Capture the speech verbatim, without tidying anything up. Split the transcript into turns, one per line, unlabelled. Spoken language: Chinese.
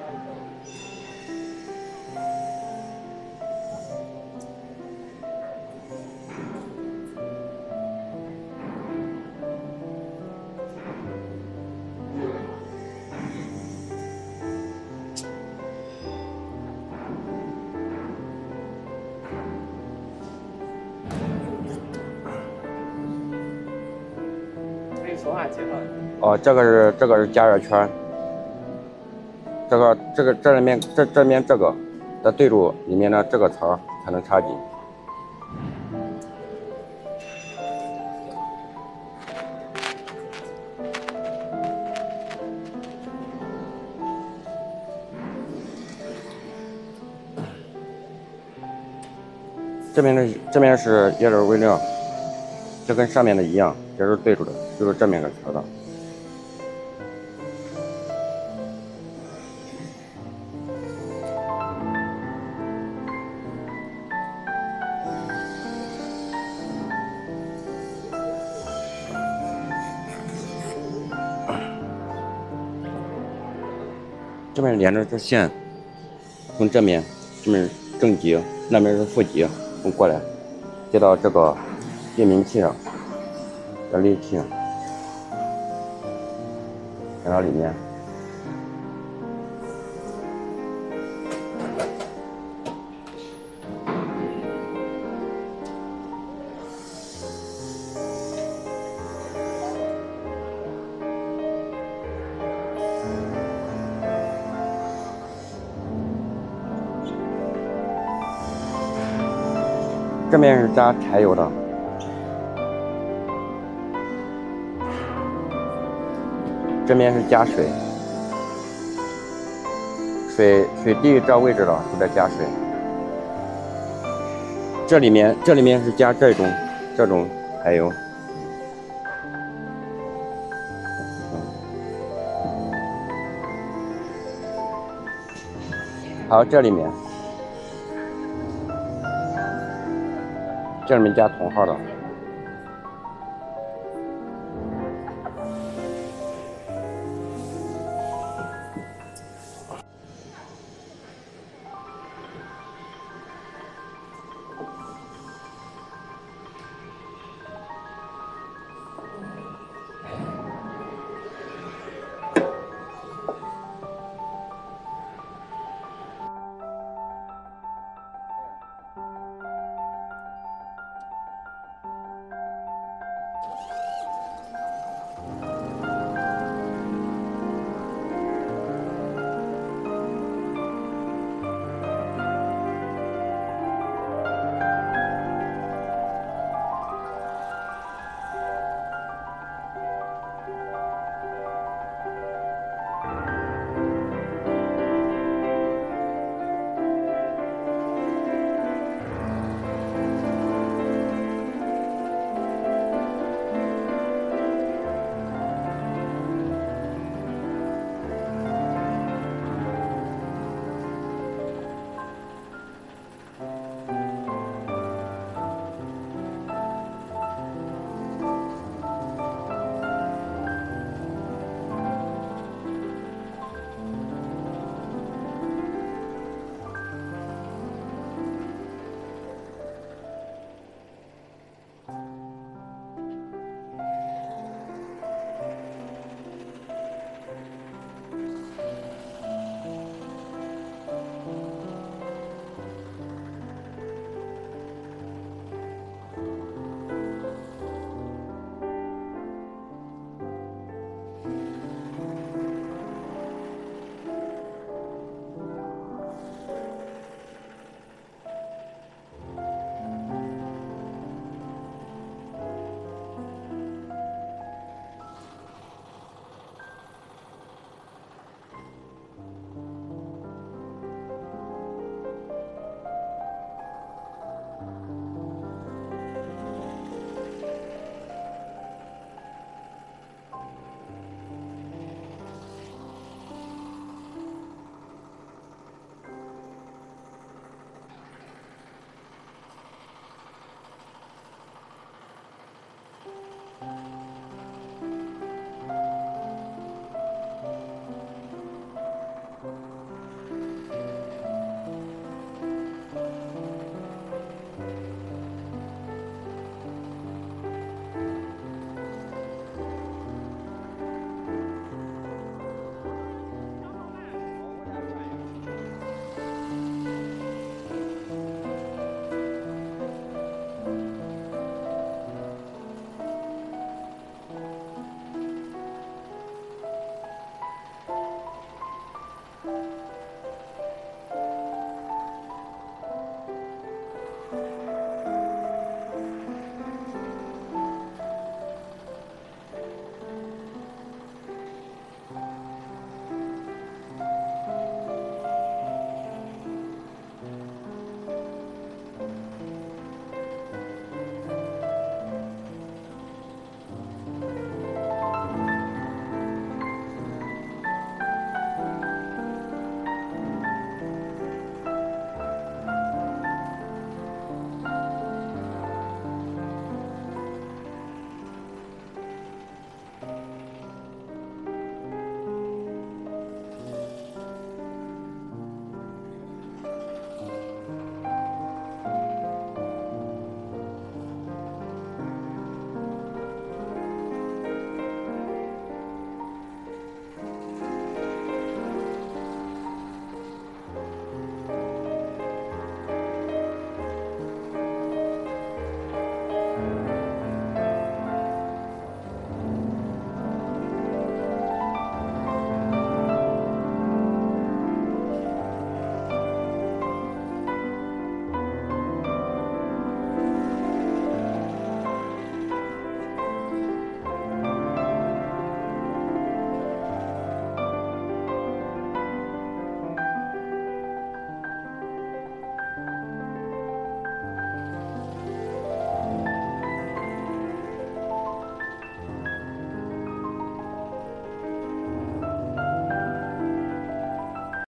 说话介绍。
哦，这个是这个是加热圈，这个这个这里面这这边这个得对住里面的这个槽才能插进。这边的这边是液热微料，这跟上面的一样，也是对住的，就是这面个槽的。这边连着这线，从这面这边正极，那边是负极，从过来接到这个液明器上，这利器上，接到里面。这面是加柴油的，这面是加水，水水滴这位置了，就在加水。这里面这里面是加这种这种柴油。好，这里面。这里面加同号的。